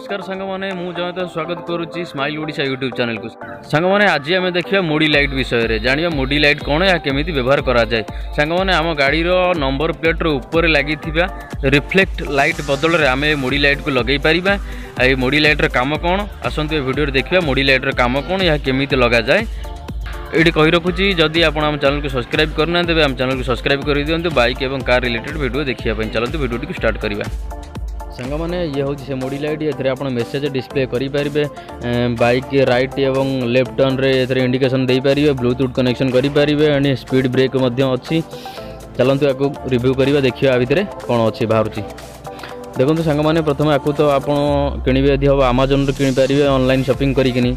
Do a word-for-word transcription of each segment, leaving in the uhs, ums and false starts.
नमस्कार सांग मैंने मुझे स्वागत करुच्ची स्माइल ओडिशा यूट्यूब चैनल को। सांग मैंने आज आम देखा मोडी लाइट विषय में जाना मोडी लाइट कौन या केमी व्यवहार कराए। सांग मैंने आम गाड़ी नंबर प्लेट ऊपर लगी रिफ्लेक्ट लाइट बदल में आम मोडी लाइट को लगे पार। ये मोडी लाइटर काम कौन आसतु भिडियो देखा मोडी लाइटर काम कौन या केमी लगा जाए ये कही रखुची। जदि आप चैनल को सब्सक्राइब करना तेज आम चैनल को सब्सक्राइब कर दिंतु बाइक और कार रिलेटेड वीडियो देखिए। चलते वीडियो को स्टार्ट करवा। सांग मैंने ये हूँ से मोडी लाइट ये आप मेसेज डिस्प्ले करेंगे बाइक राइट एवं लेफ्ट टर्न रे इंडिकेशन दे पारे ब्लूटूथ कनेक्शन करेंगे स्पीड ब्रेक अच्छी। चलते आपको रिव्यू करवा देखिए आ भितर कौन अच्छी बाहर। देखो सांग मैंने प्रथम आपको तो आप किणवे यदि हम आमाजन किपारे ऑनलाइन शॉपिंग करी।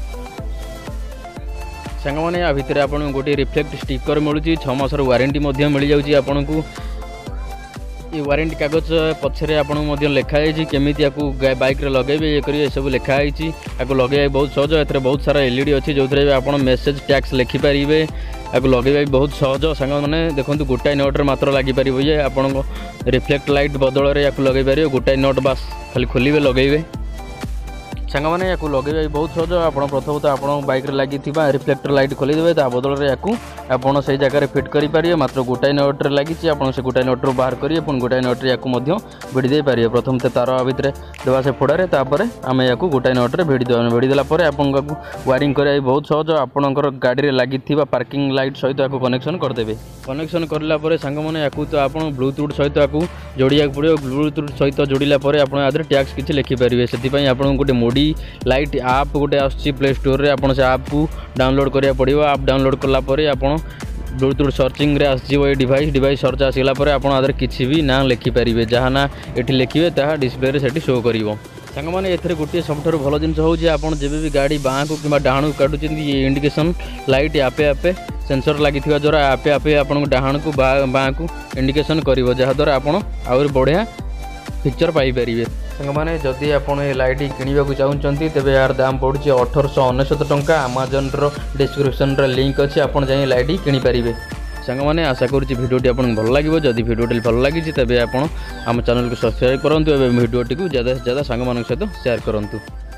सांग मैंने आ भितर आप गोटे रिफ्लेक्ट स्टिकर मिलूँ छः मासर वारंटी मिल जाऊँगी आपन को। ये वारंटी कागज पछरे आपको लिखाई केमी आपको बाइक लगे ये करेंगे सब लिखाई आपको लगे बहुत सहज। ए बहुत सारा एलईडी अच्छी जो थे आप मेसेज टैक्स लिखिपारे आपको लगे बहुत सहज। सांग मैंने देखो गोटाए नट मात्र लगिपार ये आपको रिफ्लेक्ट लाइट बदल में आपको लगे पारे गोटाए नट बास खाली खोलिए लगे। सांग मैंने या लगे बहुत सहज। आप प्रथम तो आप बाइक लगी रिफ्लेक्टर लाइट खोलीदे ता बदल में आपको आपड़ से जगह फिट करेंगे मात्र गोटाए नट लगी आप गोटाए नट बाहर करेंगे पुणी गोटाए नट या भिड़ी दे पारे। प्रथम तो तार भितर देवा से फोड़े तापर आम या गोटाए नट्रे भिड़ी देवा भिड़ी देलापर आपको वायरिंग करा बहुत सहज। आपणकर गाड़ी में लगी पार्किंग लाइट सहित आपको कनेक्शन करदे। कनेक्शन करला सांग मैंने या तो आप ब्लूटूथ सहित आपको जोड़िया पड़ो। ब्लूटूथ सहित जोड़िला आदि टैक्स किसी लिखिपारे से आप गोटे मोडी लाइट आप गोटे आसुच्ची प्ले स्टोर रे आप से आप को डाउनलोड करिया पड़िबो। आप डाउनलोड कला परे आपण ब्लूटूथ सर्चिंग रे आसीबो ये डिवाइस डिवाइस सर्च आसिला परे आपण आदर किछि भी ना लिखि पारिबे जहाँ ना एठी लिखिबे ताहा डिस्प्ले रे सेठी शो करिवो। सांग माने एथरे गोटे सबठारु भलो जिनिस होउछि आपण जेबे भी गाड़ी बाँ को किबा डाहाणु काटुचंदी ये इंडिकेशन लाइट आपे आपे सेंसर लागिथिबा द्वारा आपे आपे आपण डाहाण को बाँ को इंडिकेशन करिवो जहाँ द्वारा आपण आउर बढ़िया पिक्चर पाई पारिबे। सांग माने जदि आप लाइट किणवा चाहते तेज यार दाम पड़ुछि अठरश अनेशत टंका। आमाजन डिस्क्रिप्शन लिंक अच्छी आप लाइट किनीपारे। सांग मैंने आशा करुँची भिडियोटी आपको भल लगे। जदि भिडियोटी भल लगी तेज आप चैनल को सब्सक्राइब करूँ। भिडियोटी को ज़्यादा से ज़्यादा सांग सहित शेयर करूँ।